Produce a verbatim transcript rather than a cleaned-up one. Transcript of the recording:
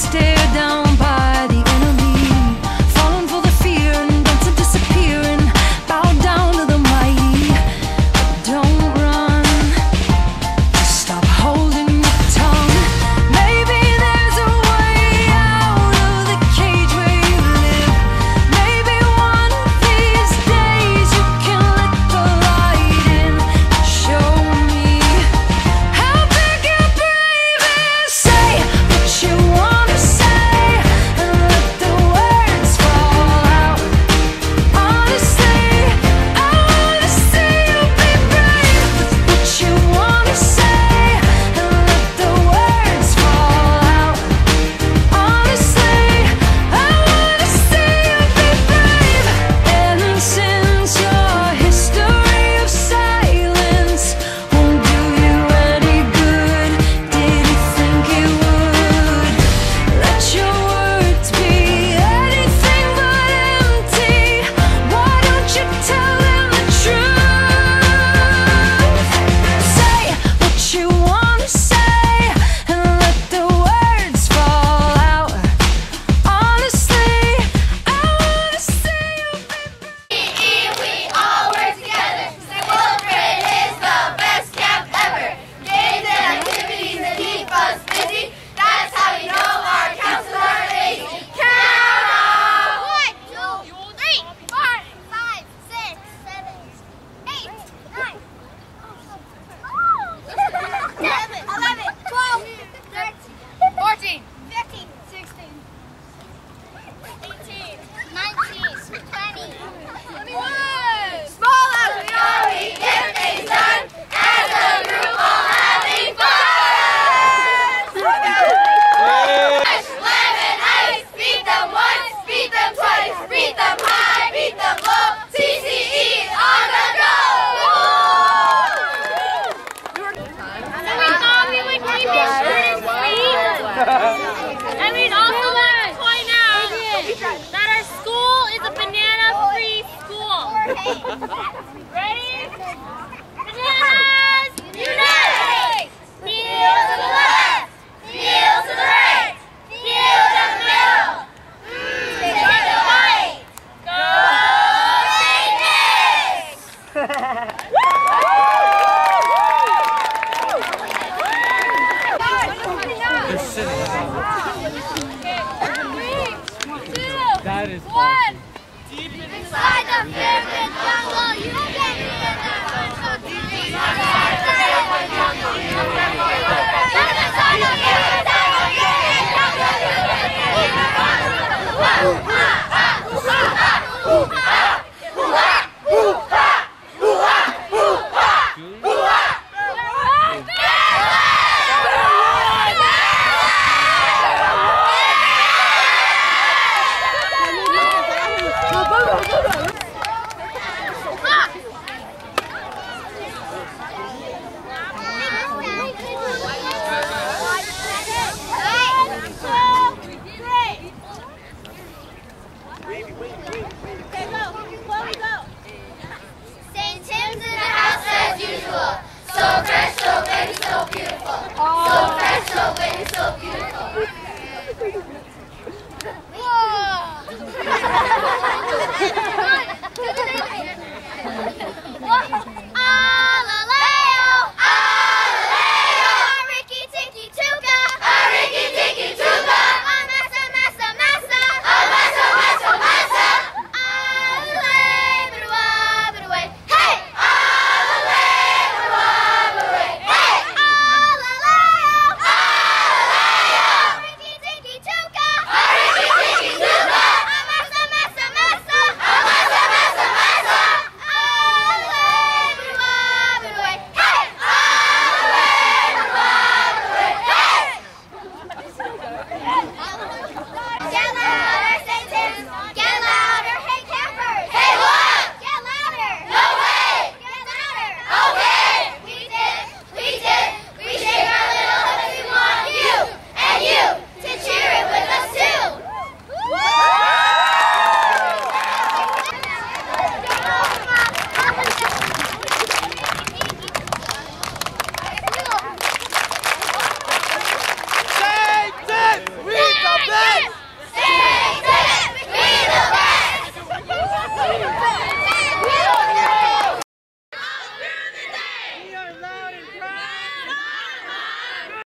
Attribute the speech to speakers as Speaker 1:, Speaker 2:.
Speaker 1: stared down by the enemy, falling for the fear and dancing, disappearing, bow down to the mighty. But don't run, just stop holding your tongue. Maybe there's a way out of the cage where you live. Maybe one of these days you can let the light in. Show me how big your brave is. Say what you wanna say and let the words fall out. Honestly, I wanna see you be brave with what you wanna say and let the words fall out. Honestly, I wanna see you be brave. And since your history of silence won't do you any good, did you think it would? Let your words be anything but empty. Why don't you tell them the truth? Say what you wanna say and let the words fall out. Honestly, I wanna see you be brave.
Speaker 2: We all work together. Wilfred is the best camp ever. Games and activities that keep us busy. That's how you know our counselors are lazy. Count on! One, two, three, four, five, six, seven, eight, nine, eleven, eleven, twelve, thirteen, fourteen, fifteen, sixteen, eighteen, nineteen, twenty, twenty-one. Small as we are, we get things done. As a group, all having fun. Fresh lemon ice, beat them once, beat them twice, beat them high, beat them low. C C E on the go. And we thought we would keep it short and sweet. And we'd also like to point out that our school is a banana-free school. Ready? Bananas unite! Kneel to the left, kneel to the right, kneel down the middle. Mm, take the fight. Go Saint Nick!
Speaker 3: They're sitting. That is
Speaker 2: One. Deep inside the pyramid jungle, you can hear the inside the pyramid jungle, you can hear Saint Tim's in the house as usual. So fresh, so baby, so beautiful. So fresh, so baby, so beautiful.